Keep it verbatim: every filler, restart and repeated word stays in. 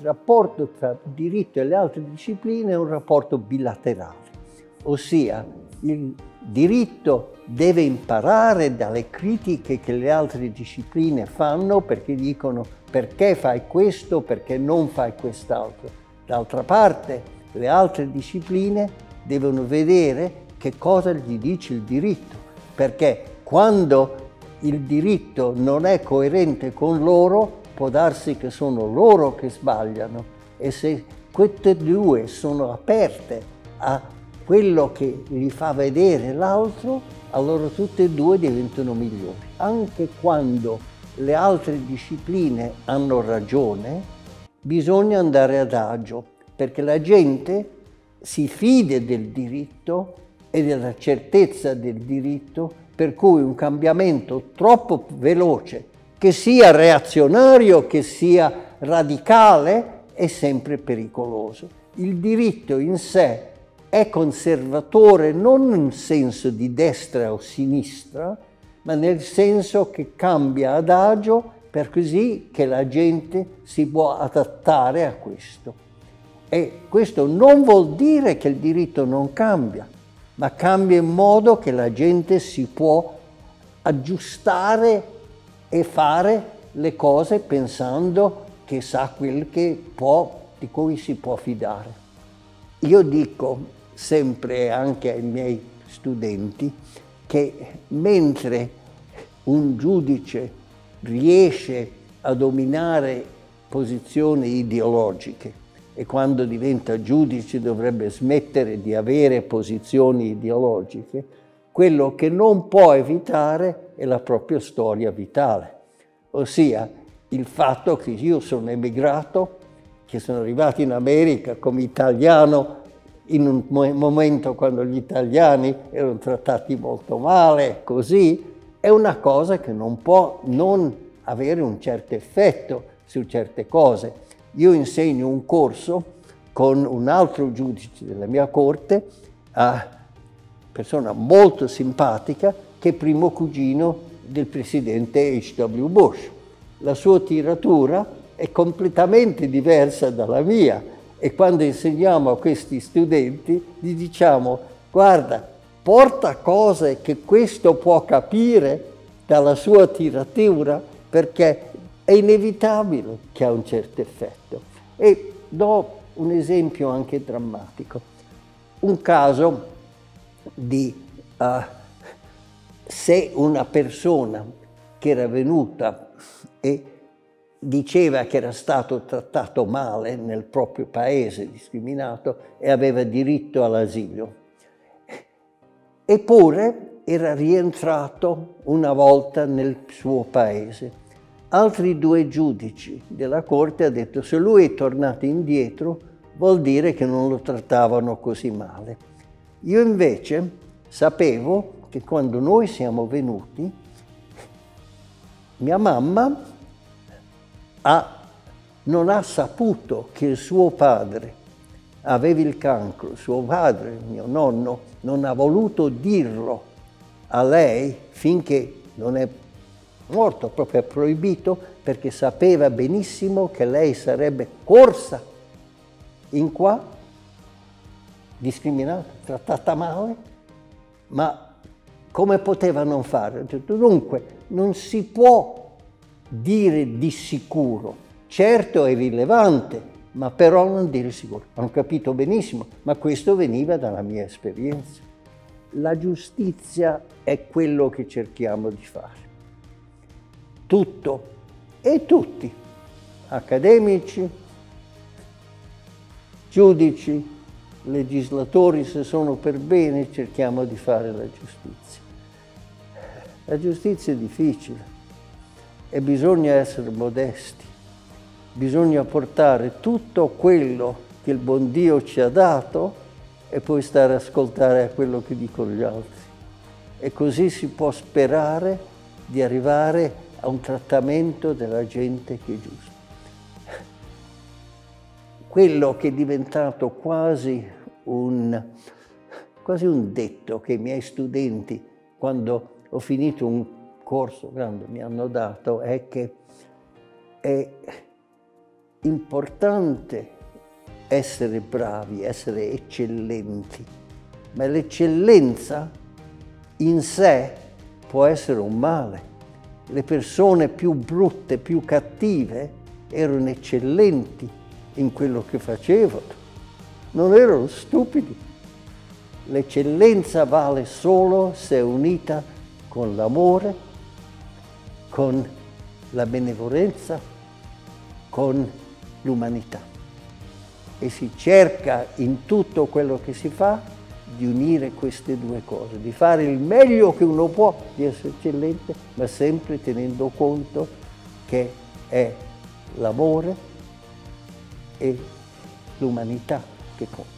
rapporto tra diritto e le altre discipline è un rapporto bilaterale, ossia il diritto deve imparare dalle critiche che le altre discipline fanno, perché dicono perché fai questo, perché non fai quest'altro. D'altra parte le altre discipline devono vedere che cosa gli dice il diritto, perché quando il diritto non è coerente con loro, può darsi che sono loro che sbagliano, e se queste due sono aperte a quello che gli fa vedere l'altro, allora tutte e due diventano migliori. Anche quando le altre discipline hanno ragione, bisogna andare adagio, perché la gente si fida del diritto e della certezza del diritto, per cui un cambiamento troppo veloce, che sia reazionario, che sia radicale, è sempre pericoloso. Il diritto in sé è conservatore non in senso di destra o sinistra, ma nel senso che cambia adagio per così che la gente si può adattare a questo. E questo non vuol dire che il diritto non cambia, ma cambia in modo che la gente si può aggiustare e fare le cose pensando che sa quel che può, di cui si può fidare. Io dico sempre anche ai miei studenti che mentre un giudice riesce a dominare posizioni ideologiche, e quando diventa giudice dovrebbe smettere di avere posizioni ideologiche, quello che non può evitare è la propria storia vitale, ossia il fatto che io sono emigrato, che sono arrivato in America come italiano in un momento quando gli italiani erano trattati molto male, così, è una cosa che non può non avere un certo effetto su certe cose. Io insegno un corso con un altro giudice della mia corte, a persona molto simpatica, che è primo cugino del presidente H W Bush. La sua tiratura è completamente diversa dalla mia, e quando insegniamo a questi studenti gli diciamo: guarda, porta cose che questo può capire dalla sua tiratura, perché è inevitabile che ha un certo effetto. E do un esempio anche drammatico. Un caso di uh, se una persona che era venuta e diceva che era stato trattato male nel proprio paese, discriminato, e aveva diritto all'asilo. Eppure era rientrato una volta nel suo paese. Altri due giudici della corte hanno detto: se lui è tornato indietro vuol dire che non lo trattavano così male. Io invece sapevo che quando noi siamo venuti, mia mamma ha, non ha saputo che il suo padre aveva il cancro. Suo padre, mio nonno, non ha voluto dirlo a lei finché non è morto, proprio è proibito, perché sapeva benissimo che lei sarebbe corsa in qua, discriminata, trattata male, ma come poteva non fare? Ho detto: dunque, non si può dire di sicuro, certo è rilevante, ma però non dire sicuro. Hanno capito benissimo, ma questo veniva dalla mia esperienza. La giustizia è quello che cerchiamo di fare. Tutto e tutti, accademici, giudici, legislatori, se sono per bene, cerchiamo di fare la giustizia. La giustizia è difficile e bisogna essere modesti, bisogna portare tutto quello che il buon Dio ci ha dato e poi stare ad ascoltare a quello che dicono gli altri. E così si può sperare di arrivare a un trattamento della gente che è giusto. Quello che è diventato quasi un, quasi un detto che i miei studenti, quando ho finito un corso grande, mi hanno dato, è che è importante essere bravi, essere eccellenti, ma l'eccellenza in sé può essere un male. Le persone più brutte, più cattive, erano eccellenti in quello che facevano, non erano stupidi. L'eccellenza vale solo se è unita con l'amore, con la benevolenza, con l'umanità. E si cerca in tutto quello che si fa di unire queste due cose, di fare il meglio che uno può, di essere eccellente, ma sempre tenendo conto che è l'amore e l'umanità che conta.